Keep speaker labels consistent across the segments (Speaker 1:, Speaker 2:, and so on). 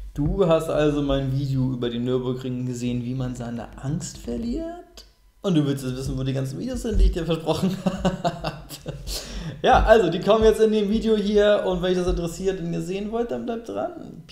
Speaker 1: Du hast also mein Video über den Nürburgring gesehen, wie man seine Angst verliert? Und du willst jetzt wissen, wo die ganzen Videos sind, die ich dir versprochen habe. Ja, also die kommen jetzt in dem Video hier und wenn euch das interessiert und ihr sehen wollt, dann bleibt dran.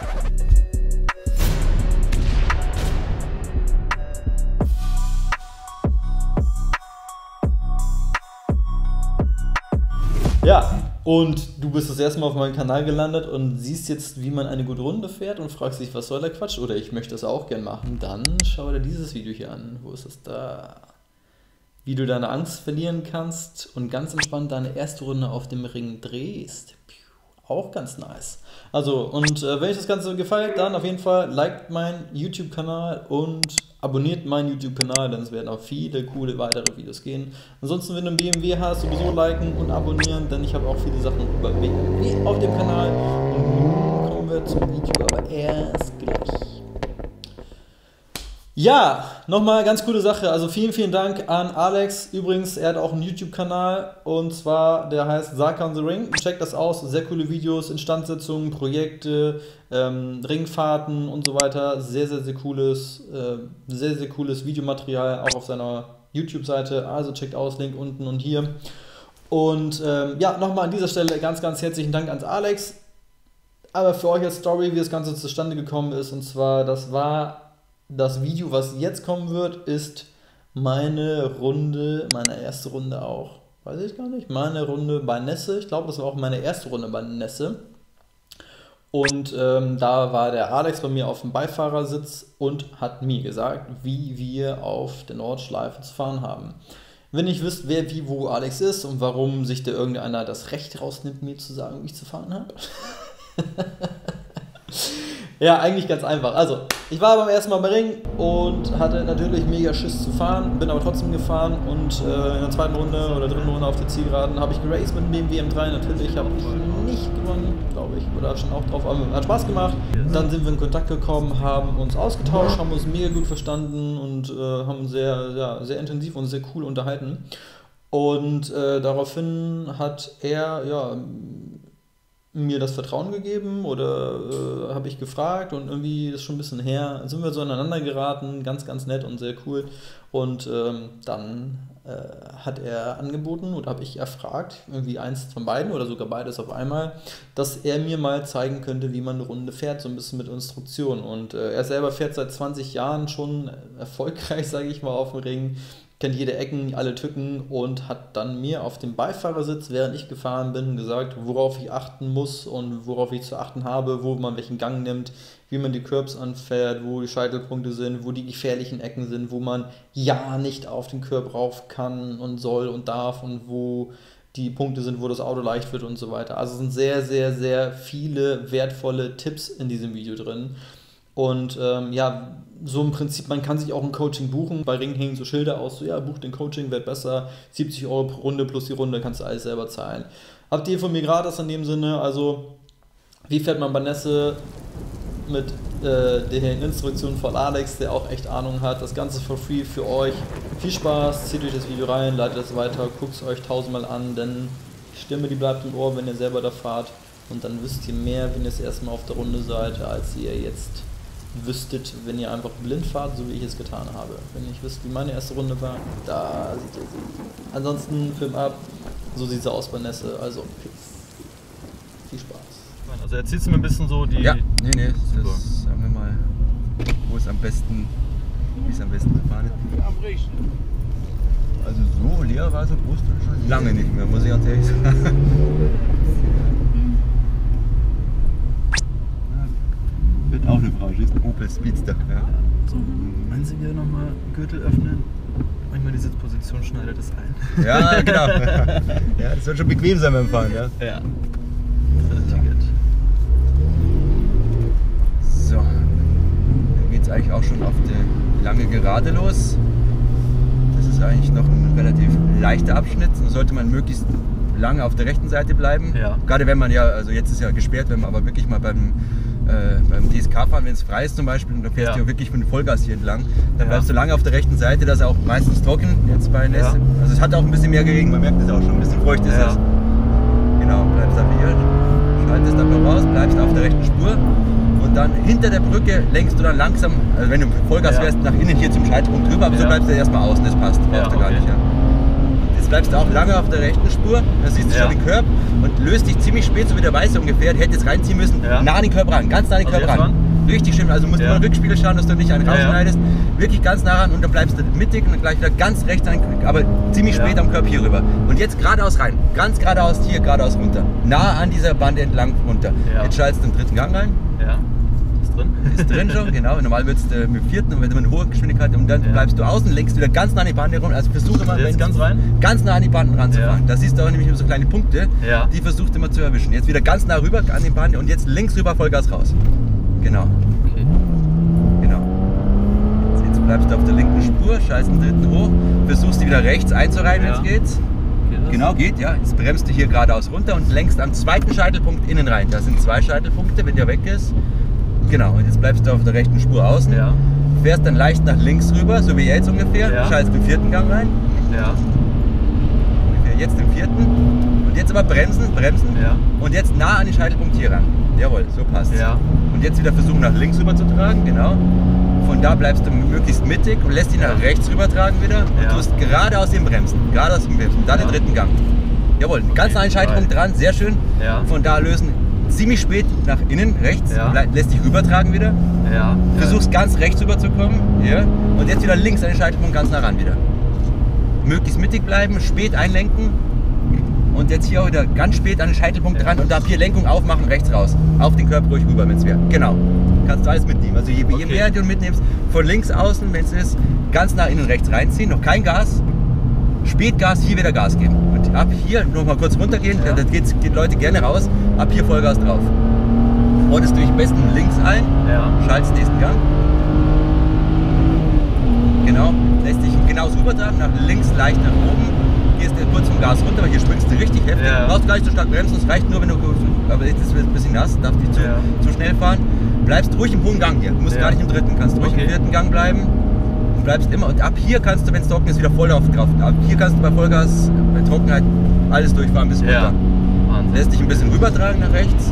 Speaker 1: Ja, und du bist das erste Mal auf meinem Kanal gelandet und siehst jetzt, wie man eine gute Runde fährt und fragst dich, was soll der Quatsch? Oder ich möchte das auch gern machen. Dann schau dir dieses Video hier an. Wo ist es da? Wie du deine Angst verlieren kannst und ganz entspannt deine erste Runde auf dem Ring drehst. Auch ganz nice. Also, und wenn euch das Ganze gefällt, dann auf jeden Fall liked meinen YouTube-Kanal und abonniert meinen YouTube-Kanal, denn es werden auch viele coole weitere Videos gehen. Ansonsten, wenn du einen BMW hast, sowieso liken und abonnieren, denn ich habe auch viele Sachen über BMW auf dem Kanal. Und nun kommen wir zum Video, aber erst gleich. Ja, nochmal ganz coole Sache, also vielen Dank an Alex, übrigens, er hat auch einen YouTube-Kanal und zwar, der heißt Saka on the Ring, checkt das aus, sehr coole Videos, Instandsetzungen, Projekte, Ringfahrten und so weiter, sehr cooles Videomaterial, auch auf seiner YouTube-Seite, also checkt aus, Link unten und hier. Und ja, nochmal an dieser Stelle ganz herzlichen Dank ans Alex, aber für euch als Story, wie das Ganze zustande gekommen ist, und zwar, das Video, was jetzt kommen wird, ist meine erste Runde auch, weiß ich gar nicht, meine Runde bei Nässe, ich glaube, das war auch meine erste Runde bei Nässe. Und da war der Alex bei mir auf dem Beifahrersitz und hat mir gesagt, wie wir auf der Nordschleife zu fahren haben. Wenn ihr wisst, wer wie wo Alex ist und warum sich da irgendeiner das Recht rausnimmt, mir zu sagen, wie ich zu fahren habe. Ja, eigentlich ganz einfach. Also, ich war beim ersten Mal beim Ring und hatte natürlich mega Schiss zu fahren, bin aber trotzdem gefahren und in der zweiten Runde oder dritten Runde auf der Zielgeraden habe ich geraced mit dem BMW M3. Natürlich habe ich nicht gewonnen, glaube ich, oder hat schon auch drauf, aber hat Spaß gemacht. Dann sind wir in Kontakt gekommen, haben uns ausgetauscht, haben uns mega gut verstanden und haben sehr intensiv und sehr cool unterhalten. Und daraufhin hat er, ja, mir das Vertrauen gegeben oder habe ich gefragt und irgendwie, das ist schon ein bisschen her, sind wir so aneinander geraten, ganz nett und sehr cool und dann hat er angeboten oder habe ich erfragt, irgendwie eins von beiden oder sogar beides auf einmal, dass er mir mal zeigen könnte, wie man eine Runde fährt, so ein bisschen mit Instruktion und er selber fährt seit 20 Jahren schon erfolgreich, sage ich mal, auf dem Ring, kennt jede Ecken, alle Tücken und hat dann mir auf dem Beifahrersitz, während ich gefahren bin, gesagt, worauf ich achten muss und worauf ich zu achten habe, wo man welchen Gang nimmt, wie man die Curbs anfährt, wo die Scheitelpunkte sind, wo die gefährlichen Ecken sind, wo man ja nicht auf den Curb rauf kann und soll und darf und wo die Punkte sind, wo das Auto leicht wird und so weiter. Also es sind sehr viele wertvolle Tipps in diesem Video drin. Und ja, so im Prinzip, man kann sich auch ein Coaching buchen. Bei Ring hängen so Schilder aus, so ja, buch den Coaching, wird besser, 70 € pro Runde plus die Runde, kannst du alles selber zahlen. Habt ihr von mir gratis in dem Sinne, also wie fährt man bei Nässe mit den Instruktionen von Alex, der auch echt Ahnung hat, das Ganze for free für euch. Viel Spaß, zieht euch das Video rein, leitet es weiter, guckt es euch 1000-mal an, denn die Stimme, die bleibt im Ohr, wenn ihr selber da fahrt. Und dann wisst ihr mehr, wenn ihr das erste Mal auf der Runde seid, als ihr jetzt wüsstet, wenn ihr einfach blind fahrt, so wie ich es getan habe. Wenn ihr nicht wisst, wie meine erste Runde war, da seht ihr sie. Ansonsten Film ab, so sieht es aus bei Nässe, also viel Spaß.
Speaker 2: Also erzählst du mir ein bisschen so die...
Speaker 3: Ja, nee, das sagen wir mal, wo es am besten, wie es am besten gefahren ist. Also so leer war so Brust schon lange nicht mehr, muss ich ganz ehrlich sagen. Wird auch eine Frage, ist ein Opel Speedster. Ja.
Speaker 1: So, meinen Sie wieder nochmal Gürtel öffnen? Manchmal die Sitzposition schneidet es ein.
Speaker 3: Ja, genau. Ja, das soll schon bequem sein beim Fahren, ja?
Speaker 1: Ja. Ticket.
Speaker 3: So, dann geht es eigentlich auch schon auf die lange Gerade los. Das ist eigentlich noch ein relativ leichter Abschnitt. Da sollte man möglichst lange auf der rechten Seite bleiben.
Speaker 1: Ja.
Speaker 3: Gerade wenn man ja, also jetzt ist ja gesperrt, wenn man aber wirklich mal beim DSK fahren, wenn es frei ist zum Beispiel, und du fährst ja wirklich mit Vollgas hier entlang, dann bleibst du lange auf der rechten Seite, das ist auch meistens trocken, jetzt bei Nässe. Ja. Also es hat auch ein bisschen mehr geregnet, man merkt es auch schon, ein bisschen feucht ist es. Genau, bleibst dann hier, schaltest dann raus, bleibst auf der rechten Spur und dann dann hinter der Brücke lenkst du dann langsam, also wenn du Vollgas fährst, nach innen hier zum Scheitelpunkt drüber, aber so bleibst du erstmal außen, das passt, brauchst du gar nicht. Ja. Jetzt bleibst du auch lange auf der rechten Spur, da siehst du schon den Curb und löst dich ziemlich spät, so wie der Weiße ungefähr, der hätte jetzt reinziehen müssen, nah an den Curb ran, ganz nah an den Curb ran. Richtig schön, also musst du mal im Rückspiegel schauen, dass du nicht einen rausschneidest, wirklich ganz nah ran und dann bleibst du mittig und dann gleich wieder ganz rechts rein, aber ziemlich spät am Curb hier rüber. Und jetzt geradeaus rein, ganz geradeaus hier, geradeaus runter, nah an dieser Bande entlang runter. Jetzt schaltest du den dritten Gang rein.
Speaker 2: Ja.
Speaker 3: Ist drin schon, genau. Normal wird es mit dem vierten, wenn du eine hohe Geschwindigkeit und dann bleibst du außen, lenkst wieder ganz nah an die Bande rum. Also versuche immer,
Speaker 2: jetzt ganz rein?
Speaker 3: Ganz nah an die Banden ranzufahren. Da siehst du auch nämlich immer so kleine Punkte, die versuchst du immer zu erwischen. Jetzt wieder ganz nah rüber an die Bande und jetzt links rüber Vollgas raus. Genau.
Speaker 2: Okay.
Speaker 3: Genau. Jetzt bleibst du auf der linken Spur, scheißt den dritten hoch, versuchst die wieder rechts einzureihen, wenn es geht. Genau, geht, ja. Jetzt bremst du hier geradeaus runter und lenkst am zweiten Scheitelpunkt innen rein. Das sind 2 Scheitelpunkte, wenn der weg ist. Genau, und jetzt bleibst du auf der rechten Spur außen, fährst dann leicht nach links rüber, so wie jetzt ungefähr, schaltest den vierten Gang rein.
Speaker 2: Ja.
Speaker 3: Ungefähr jetzt den vierten. Und jetzt aber bremsen und jetzt nah an den Scheitelpunkt hier ran. Jawohl, so passt. Und jetzt wieder versuchen nach links rüber zu tragen, genau. Von da bleibst du möglichst mittig und lässt ihn nach rechts rüber tragen wieder und tust geradeaus den Bremsen, dann den dritten Gang. Jawohl, ganz nah an den Scheitelpunkt dran, sehr schön. Von da lösen. Ziemlich spät nach innen, rechts, lässt dich rübertragen wieder. Versuchst ganz rechts rüber zu kommen. Und jetzt wieder links an den Scheitelpunkt ganz nah ran wieder. Möglichst mittig bleiben, spät einlenken. Und jetzt hier auch wieder ganz spät an den Scheitelpunkt dran und ab hier Lenkung aufmachen, rechts raus. Auf den Körper ruhig rüber, wenn es wäre. Genau. Kannst du alles mitnehmen. Also je mehr du mitnimmst, von links außen, wenn es ist, ganz nah innen rechts reinziehen, noch kein Gas. Spätgas, hier wieder Gas geben. Und ab hier noch mal kurz runtergehen, da geht Leute gerne raus, ab hier Vollgas drauf. Ordnest du dich am besten links ein, schaltest nächsten Gang. Genau, lässt dich genauso rübertragen, nach links leicht nach oben. Gehst du kurz vom Gas runter, weil hier springst du richtig heftig. Brauchst gar nicht so stark bremsen, es reicht nur, wenn du, aber jetzt ist es ein bisschen nass, darfst nicht zu schnell fahren. Bleibst ruhig im hohen Gang hier, du musst gar nicht im dritten, kannst ruhig im vierten Gang bleiben. Und bleibst immer, und ab hier kannst du, wenn es trocken ist, wieder voll auf Kraft. Ab hier kannst du bei Vollgas, bei Trockenheit, alles durchfahren bis runter. Lässt dich ein bisschen rübertragen nach rechts.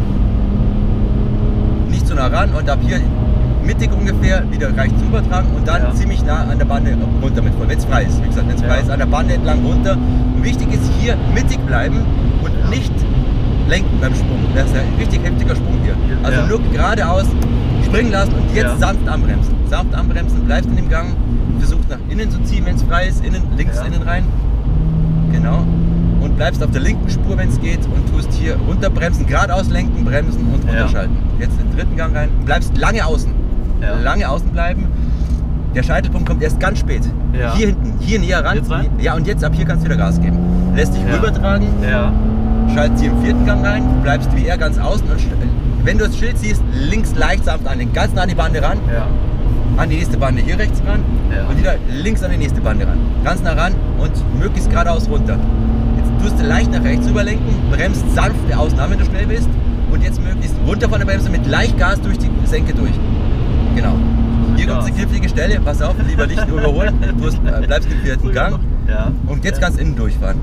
Speaker 3: Nicht so nah ran und ab hier mittig ungefähr wieder rechts rübertragen und dann ziemlich nah an der Bande runter mit voll. Wenn es frei ist, wie gesagt, wenn es frei ist, an der Bande entlang runter. Und wichtig ist hier mittig bleiben und nicht lenken beim Sprung. Das ist ein richtig heftiger Sprung hier. Also nur geradeaus springen lassen und jetzt sanft anbremsen. Sanft anbremsen, bleibst in dem Gang. Versuchst nach innen zu ziehen, wenn es frei ist, links innen rein. Genau. Und bleibst auf der linken Spur, wenn es geht, und tust hier runterbremsen, geradeaus lenken, bremsen und runterschalten. Jetzt in den dritten Gang rein. Bleibst lange außen. Lange außen bleiben. Der Scheitelpunkt kommt erst ganz spät. Hier hinten, hier näher ran.
Speaker 2: Jetzt rein?
Speaker 3: Ja, und jetzt ab hier kannst du wieder Gas geben. Lässt dich rübertragen. Schaltest hier im vierten Gang rein. Bleibst wie er ganz außen. Und wenn du das Schild siehst, links leicht sanft anlenken. Ganz nah an die Bande ran. An die nächste Bande hier rechts ran und wieder links an die nächste Bande ran. Ganz nah ran und möglichst geradeaus runter. Jetzt tust du leicht nach rechts rüberlenken, bremst sanft außen an, wenn du schnell bist und jetzt möglichst runter von der Bremse mit leicht Gas durch die Senke durch. Genau. Hier kommt eine knifflige Stelle, pass auf, lieber nicht überholen, du bleibst im vierten Gang und jetzt kannst du innen durchfahren.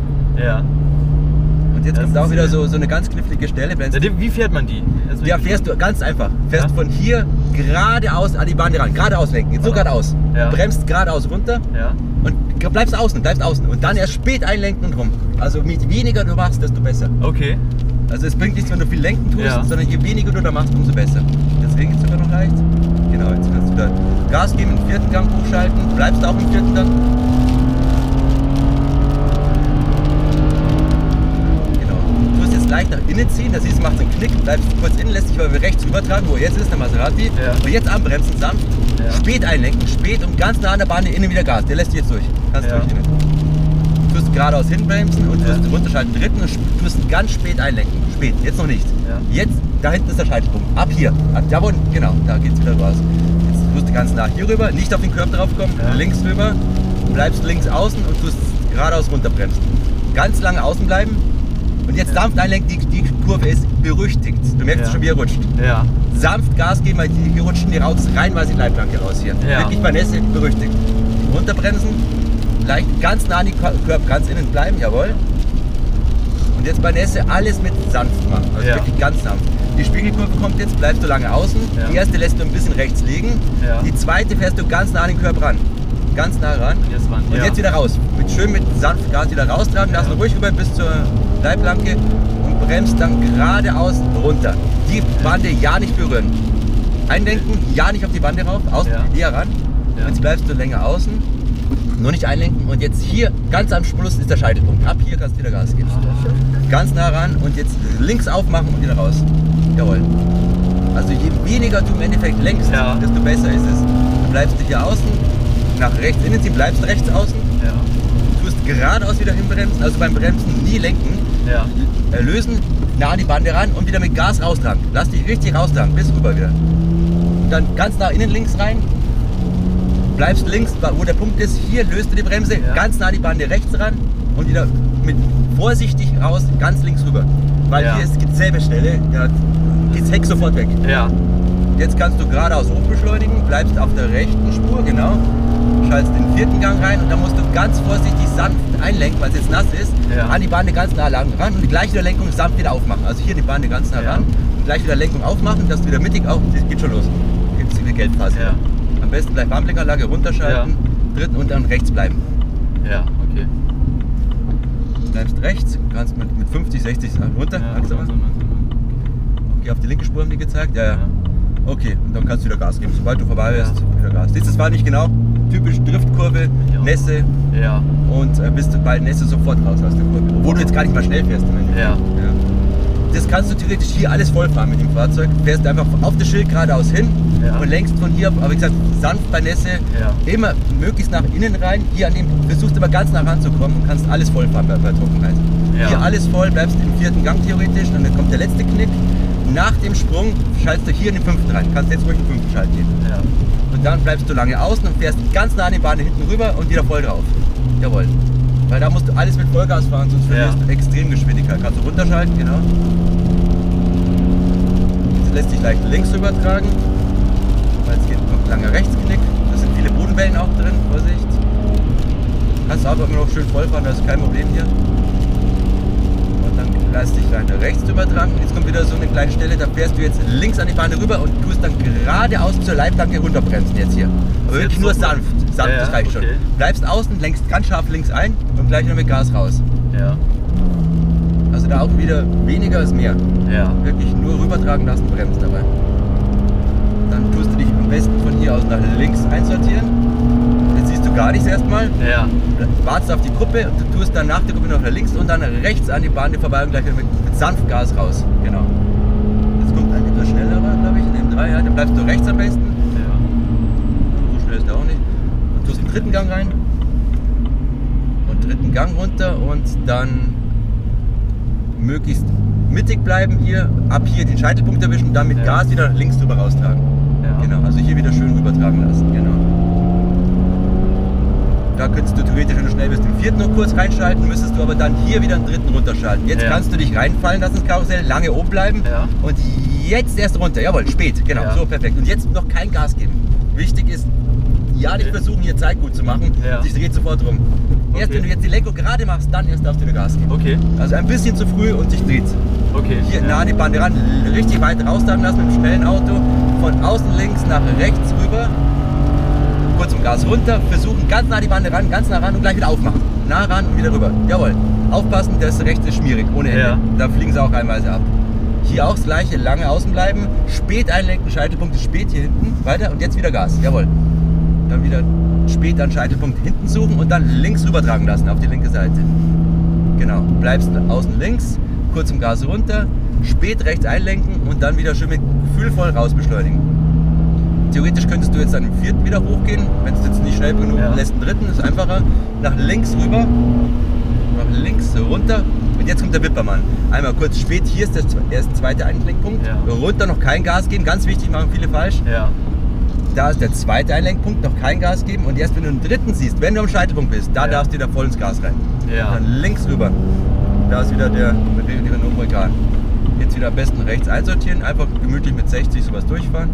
Speaker 3: Und jetzt kommt auch wieder so eine ganz knifflige Stelle.
Speaker 2: Wie fährt man die?
Speaker 3: Ja, fährst du ganz einfach. Fährst von hier geradeaus an die Bande ran. Geradeaus lenken. Jetzt so geradeaus. Bremst geradeaus runter und bleibst außen. Und dann erst spät einlenken und rum. Also je weniger du machst, desto besser.
Speaker 2: Okay.
Speaker 3: Also es bringt nichts, wenn du viel lenken tust, sondern je weniger du da machst, umso besser. Deswegen ist es sogar noch leicht. Genau, jetzt kannst du da Gas geben, im vierten Gang hochschalten. Bleibst auch im vierten Gang. Leicht nach innen ziehen, das siehst du, macht einen Knick, bleibst kurz innen, lässt dich aber rechts übertragen, wo jetzt ist, der Maserati. Und jetzt anbremsen, sanft, spät einlenken, spät und ganz nah an der Bahn innen wieder Gas, der lässt dich jetzt durch. Kannst durch innen. Du tust geradeaus hinbremsen und tust runterschalten dritten und tust ganz spät einlenken. Spät, jetzt noch nicht. Jetzt, da hinten ist der Scheitelpunkt. Ab hier, da wo, genau, da geht's wieder raus. Jetzt tust du ganz nah hier rüber, nicht auf den Körper drauf kommen, links rüber, bleibst links außen und tust geradeaus runterbremsen. Ganz lange außen bleiben. Und jetzt sanft einlenken, die Kurve ist berüchtigt. Du merkst schon, wie er rutscht. Sanft Gas geben, weil hier rutschen die raus, reinweise die Leitplanke raus hier. Wirklich bei Nässe berüchtigt. Runterbremsen, leicht ganz nah an die Körper, ganz innen bleiben, jawohl. Und jetzt bei Nässe alles mit sanft machen, also wirklich ganz sanft. Die Spiegelkurve kommt jetzt, bleibst du lange außen.
Speaker 2: Ja.
Speaker 3: Die erste lässt du ein bisschen rechts liegen.
Speaker 2: Ja.
Speaker 3: Die zweite fährst du ganz nah an den Körper ran. Ganz nah ran. Und jetzt wieder raus. Schön mit sanft Gas wieder raustragen, lassen ruhig rüber bis zur Leitplanke und bremst dann geradeaus runter. Die Bande ja nicht berühren. Einlenken, ja nicht auf die Bande rauf, außen eher ran.
Speaker 2: Ja.
Speaker 3: Jetzt bleibst du länger außen, nur nicht einlenken und jetzt hier ganz am Schluss ist der Scheitelpunkt. Ab hier kannst du wieder Gas geben. Ganz nah ran und jetzt links aufmachen und wieder raus. Jawohl. Also je weniger du im Endeffekt lenkst, desto besser ist es. Du bleibst hier außen, nach rechts innen ziehen, bleibst rechts außen, tust geradeaus wieder hinbremsen, also beim Bremsen nie lenken, lösen, nah an die Bande ran und wieder mit Gas raustragen. Lass dich richtig raustragen, bis rüber wieder. Und dann ganz nach innen links rein, bleibst links, wo der Punkt ist, hier löst du die Bremse, ganz nah an die Bande rechts ran und wieder mit vorsichtig raus, ganz links rüber. Weil hier ist dieselbe Stelle, da geht das Heck sofort weg. Jetzt kannst du geradeaus hoch beschleunigen, bleibst auf der rechten Spur, genau, schaltest den vierten Gang rein und dann musst du ganz vorsichtig sanft einlenken, weil es jetzt nass ist, an die Bande ganz nah lang ran und gleich wieder Lenkung sanft wieder aufmachen. Also hier die Bande ganz nah ran und gleich wieder Lenkung aufmachen, dass du wieder mittig auf, das geht schon los. Gibt es eine Geldphase. Am besten gleich Warnblinkanlage runterschalten, dritten und dann rechts bleiben.
Speaker 2: Ja, okay.
Speaker 3: Bleibst rechts, kannst mit 50, 60 runter, langsamer. Okay, auf die linke Spur haben die gezeigt, Okay, und dann kannst du wieder Gas geben. Sobald du vorbei bist, wieder Gas. Dieses war nicht genau, typisch Driftkurve, Nässe und bist du bei Nässe sofort raus aus der Kurve. Obwohl du jetzt gar nicht mal schnell fährst im Endeffekt. Das kannst du theoretisch hier alles vollfahren mit dem Fahrzeug. Fährst einfach auf das Schild geradeaus hin und lenkst von hier, aber wie gesagt, sanft bei Nässe, immer möglichst nach innen rein. Hier an dem, versuchst aber ganz nah ranzukommen und kannst alles vollfahren bei Trockenheit. Hier alles voll, bleibst im vierten Gang theoretisch, und dann kommt der letzte Knick. Nach dem Sprung schaltest du hier in den fünften rein. Kannst jetzt ruhig den fünften Schalt geben. Und dann bleibst du lange außen und fährst ganz nah an die Bahn hinten rüber und wieder voll drauf. Jawohl. Weil da musst du alles mit Vollgas fahren, sonst verlierst du extrem Geschwindigkeit. Kannst du runterschalten, genau. Jetzt lässt sich leicht links übertragen, weil es geht noch langer Rechtsknick. Da sind viele Bodenwellen auch drin, Vorsicht. Kannst du aber immer noch schön voll fahren, das ist kein Problem hier. Und dann lässt dich nach rechts übertragen. Und jetzt kommt wieder so eine kleine Stelle, da fährst du jetzt links an die Bahn rüber und tust dann geradeaus zur Leitplanke runterbremsen jetzt hier. Aber wirklich nur sanft. Sanft, das reicht schon. Bleibst außen, lenkst ganz scharf links ein und gleich noch mit Gas raus. Also da auch wieder weniger ist mehr. Wirklich nur rübertragen lassen, bremsen dabei. Dann tust du dich am besten von hier aus nach links einsortieren. Jetzt siehst du gar nichts erstmal. Wartest auf die Gruppe und du tust dann nach der Gruppe noch nach links und dann rechts an die Bahn vorbei und gleich mit sanft Gas raus. Genau. Jetzt kommt ein etwas schnellerer, glaube ich, in dem 3. Dann bleibst du rechts am besten. So schnell ist der auch nicht. Und tust den dritten Gang rein. Und dritten Gang runter und dann möglichst mittig bleiben hier, ab hier den Scheitelpunkt erwischen und dann mit Gas wieder nach links drüber raustragen. Genau, also hier wieder schön rübertragen lassen, genau. Da könntest du theoretisch, wenn du schnell bist, den vierten noch kurz reinschalten, müsstest du aber dann hier wieder den dritten runterschalten. Jetzt kannst du dich reinfallen lassen ins Karussell, lange oben bleiben und jetzt erst runter. Jawohl, spät, genau, so perfekt. Und jetzt noch kein Gas geben. Wichtig ist, nicht versuchen hier Zeit gut zu machen, sich dreht sofort rum. Erst wenn du jetzt die Lenkung gerade machst, dann erst darfst du wieder Gas geben. Also ein bisschen zu früh und sich dreht. Hier nah an die Bande ran, richtig weit raustragen lassen mit dem schnellen Auto, von außen links nach rechts rüber, kurz im Gas runter, versuchen ganz nah an die Bande ran, ganz nah ran und gleich wieder aufmachen. Nah ran und wieder rüber. Jawohl. Aufpassen, das rechts ist schmierig, ohne Ende. Da fliegen sie auch einweise ab. Hier auch das gleiche, lange außen bleiben, spät einlenken, Scheitelpunkt ist spät hier hinten, weiter und jetzt wieder Gas. Jawohl. Dann wieder spät an Scheitelpunkt hinten suchen und dann links rübertragen lassen auf die linke Seite. Genau, bleibst außen links, kurz im Gas runter, spät rechts einlenken und dann wieder schön mit gefühlvoll raus beschleunigen. Theoretisch könntest du jetzt dann im vierten wieder hochgehen, wenn es jetzt nicht schnell genug lässt, den dritten ist einfacher, nach links rüber, nach links runter und jetzt kommt der Wippermann. Einmal kurz spät, hier ist der zweite Einlenkpunkt, runter noch kein Gas geben, ganz wichtig, machen viele falsch. Da ist der zweite Einlenkpunkt, noch kein Gas geben und erst wenn du den dritten siehst, wenn du am Scheitelpunkt bist, da darfst du wieder voll ins Gas rein. Dann links rüber, da ist wieder der Renault Vulcan. Jetzt wieder am besten rechts einsortieren, einfach gemütlich mit 60 sowas durchfahren.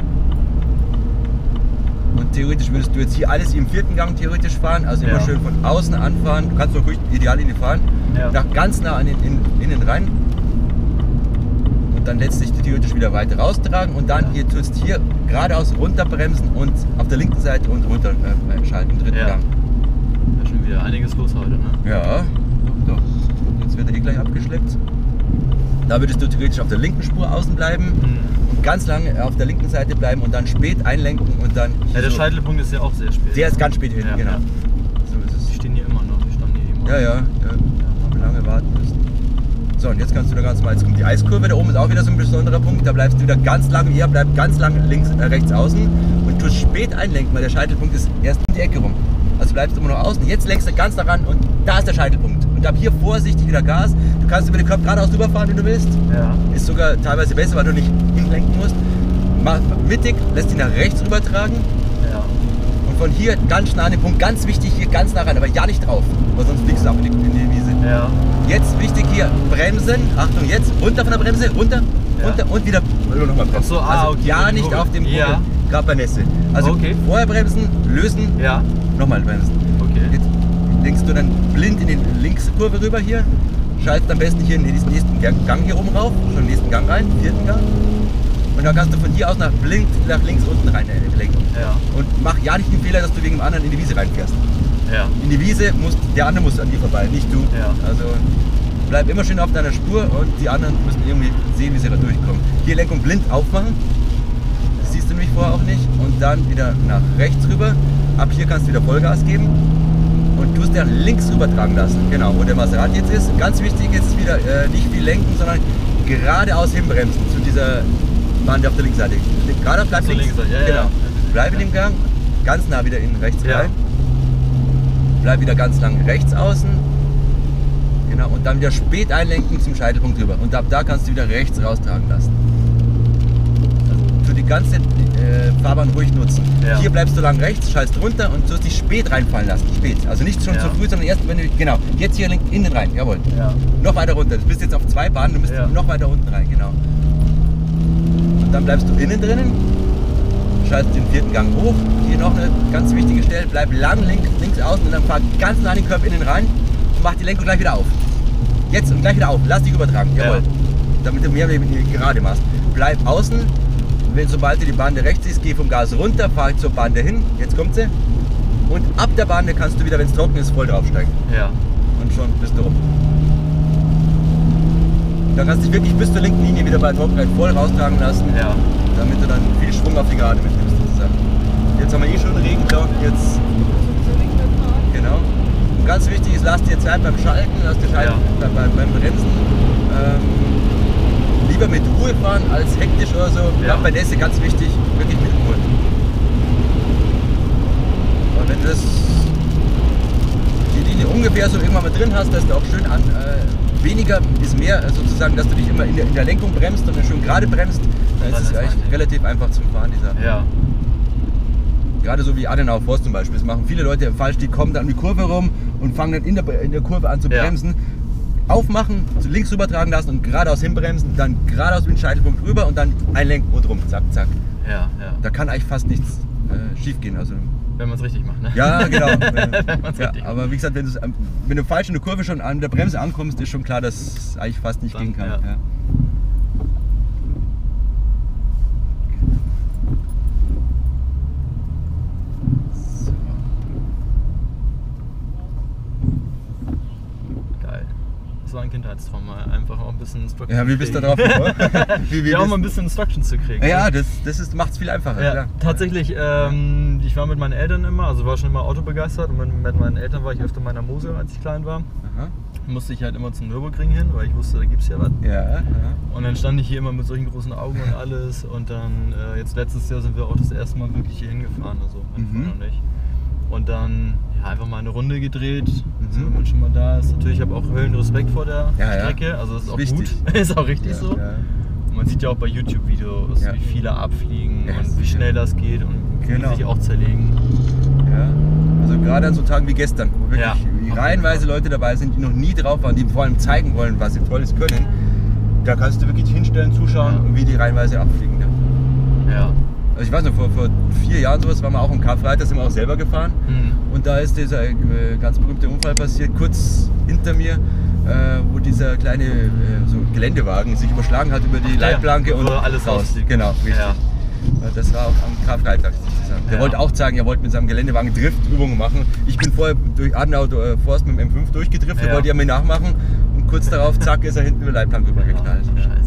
Speaker 3: Und theoretisch würdest du jetzt hier alles im vierten Gang theoretisch fahren, also immer schön von außen anfahren. Du kannst noch ruhig Ideallinie fahren, nach ganz nah an den innen rein. und dann lässt sich theoretisch wieder weiter raustragen und dann hier tust hier geradeaus runterbremsen und auf der linken Seite und runter schalten, dritten Gang.
Speaker 2: Da ist schon wieder einiges los heute, ne?
Speaker 3: Ja, doch. Jetzt wird er gleich abgeschleppt. Da würdest du theoretisch auf der linken Spur außen bleiben und ganz lange auf der linken Seite bleiben und dann spät einlenken und dann...
Speaker 2: Ja, der Scheitelpunkt ist ja auch sehr spät.
Speaker 3: Der ist ganz spät hinten, genau.
Speaker 2: Ja.
Speaker 3: So ist es.
Speaker 2: Die stehen hier immer noch, die standen hier immer.
Speaker 3: Ja, haben lange warten müssen. So, und jetzt kannst du da ganz mal, jetzt kommt die Eiskurve, da oben ist auch wieder so ein besonderer Punkt, da bleibst du wieder ganz lange, bleibt ganz lange rechts außen und tust spät einlenken, weil der Scheitelpunkt ist erst um die Ecke rum. Also bleibst du immer noch außen, jetzt lenkst du ganz daran und da ist der Scheitelpunkt. Und ab hier vorsichtig wieder Gas, du kannst über den Kopf geradeaus rüberfahren, wenn du willst.
Speaker 2: Ja.
Speaker 3: Ist sogar teilweise besser, weil du nicht hinlenken musst. Mach mittig, lässt dich nach rechts rübertragen.
Speaker 2: Ja.
Speaker 3: Und von hier ganz nah an den Punkt, ganz wichtig, hier ganz nah ran, aber ja nicht drauf, weil sonst fliegst du ab in die Wiese.
Speaker 2: Ja.
Speaker 3: Jetzt wichtig hier, bremsen, Achtung jetzt, runter von der Bremse, runter und wieder nochmal bremsen.
Speaker 2: Ach so,
Speaker 3: also
Speaker 2: okay,
Speaker 3: ja nicht auf dem Kurbel, gerade bei Nässe. Also vorher bremsen, lösen, nochmal bremsen.
Speaker 2: Okay.
Speaker 3: Jetzt lenkst du dann blind in die Linkskurve rüber hier, schaltest am besten hier in den nächsten Gang hier oben rauf, schon den nächsten Gang rein, vierten Gang. Und dann kannst du von hier aus nach links unten rein lenken.
Speaker 2: Ja.
Speaker 3: Und mach ja nicht den Fehler, dass du wegen dem anderen in die Wiese reinfährst.
Speaker 2: Ja.
Speaker 3: In die Wiese der andere muss an dir vorbei, nicht du.
Speaker 2: Ja.
Speaker 3: Also bleib immer schön auf deiner Spur und die anderen müssen irgendwie sehen, wie sie da durchkommen. Hier Lenkung blind aufmachen, das siehst du nämlich vorher auch nicht. Und dann wieder nach rechts rüber. Ab hier kannst du wieder Vollgas geben und tust dann links rübertragen lassen. Genau, wo der Maserati jetzt ist. Ganz wichtig jetzt wieder nicht viel lenken, sondern geradeaus hinbremsen zu dieser Bahn auf der linken Seite. Geradeaus bleib links. Genau. Bleib in dem Gang, ganz nah wieder in rechts rein. Bleib wieder ganz lang rechts außen. Genau, und dann wieder spät einlenken zum Scheitelpunkt rüber. Und ab da kannst du wieder rechts raustragen lassen. Also für die ganze Fahrbahn ruhig nutzen. Ja. Hier bleibst du lang rechts, schaltest runter und sollst dich spät reinfallen lassen. Spät. Also nicht schon zu früh, sondern erst wenn du. Genau. Jetzt hier innen rein. Jawohl. Ja. Noch weiter runter. Du bist jetzt auf 2 Bahnen, du musst noch weiter unten rein. Genau. Und dann bleibst du innen drinnen. Schaltest den 4. Gang hoch. Hier noch eine ganz wichtige Stelle. Bleib lang links außen und dann fahr ganz nah den Körper innen rein und mach die Lenkung gleich wieder auf. Jetzt und gleich wieder auf. Lass dich übertragen. Jawohl. Ja. Damit du mehr gerade machst. Bleib außen. Sobald du die Bahn rechts siehst, geh vom Gas runter, fahr zur Bahn dahin. Jetzt kommt sie. Und ab der Bahn kannst du wieder, wenn es trocken ist, voll draufsteigen. Ja. Und schon bist du rum. Da kannst du dich wirklich bis zur linken Linie wieder bei Trockenheit voll raustragen lassen. Ja. Damit du dann viel Schwung auf die Gerade mitnimmst sozusagen. Jetzt haben wir schon Regen, jetzt. Genau. Und ganz wichtig ist, lass dir Zeit beim Schalten, lass dir Zeit beim Bremsen. Lieber mit Ruhe fahren als hektisch oder so. Ja. Bei Nässe ganz wichtig, wirklich mit Ruhe. Und wenn du die Linie ungefähr so irgendwann mal drin hast, dass du auch schön weniger ist mehr sozusagen, dass du dich immer in der Lenkung bremst und dann schön gerade bremst, dann ist es eigentlich relativ einfach zum Fahren, dieser. Ja. Gerade so wie Adenauer Forst zum Beispiel, das machen viele Leute falsch, die kommen dann um die Kurve rum und fangen dann in der Kurve an zu bremsen. Aufmachen, links rübertragen lassen und geradeaus hinbremsen, dann geradeaus mit dem Scheitelpunkt rüber und dann einlenken und rum, zack, zack. Ja. Da kann eigentlich fast nichts schief gehen. Also,
Speaker 2: wenn man es richtig macht, ne?
Speaker 3: Ja, genau. Aber wie gesagt, wenn du falsch in der Kurve schon an der Bremse ankommst, ist schon klar, dass es eigentlich fast nicht gehen kann. Ja.
Speaker 2: Das war ein Kindheitstraum, einfach auch ein bisschen Instructions.
Speaker 3: Ja, wie bist du da drauf gekommen?
Speaker 2: Auch mal ein bisschen Instructions zu kriegen.
Speaker 3: Ja, das macht es viel einfacher.
Speaker 2: Ja, klar. Tatsächlich, ich war mit meinen Eltern immer, also war schon immer autobegeistert und mit meinen Eltern war ich öfter mal in der Mosel, als ich klein war. Aha. Musste ich halt immer zum Nürburgring hin, weil ich wusste, da gibt es ja was. Ja. Und dann stand ich hier immer mit solchen großen Augen und alles und dann, jetzt letztes Jahr sind wir auch das erste Mal wirklich hier hingefahren, also mein Vater und ich. Und dann einfach mal eine Runde gedreht, wenn man schon mal da ist. Natürlich habe ich auch Höllenrespekt vor der Strecke, also das ist auch wichtig. Gut, ist auch richtig so. Ja. Und man sieht ja auch bei YouTube-Videos, wie viele abfliegen und wie schnell das geht und wie die sich auch zerlegen.
Speaker 3: Ja, also gerade an so Tagen wie gestern, wo wirklich reihenweise Leute dabei sind, die noch nie drauf waren, die vor allem zeigen wollen, was sie Tolles können, da kannst du wirklich hinstellen, zuschauen, wie die reihenweise abfliegen. Ja. Also ich weiß noch, vor 4 Jahren sowas waren wir auch am Karfreitag, sind wir auch selber gefahren und da ist dieser ganz berühmte Unfall passiert, kurz hinter mir wo dieser kleine so Geländewagen sich überschlagen hat über die Leitplanke und
Speaker 2: alles raus.
Speaker 3: Genau, richtig. Ja. Das war auch am Karfreitag sozusagen. Der wollte auch sagen, er wollte mit seinem Geländewagen Driftübungen machen. Ich bin vorher durch Adenauer Forst mit dem M5 durchgedriftet, wollte er mir nachmachen und kurz darauf, zack, ist er hinten über die Leitplanke rübergeknallt.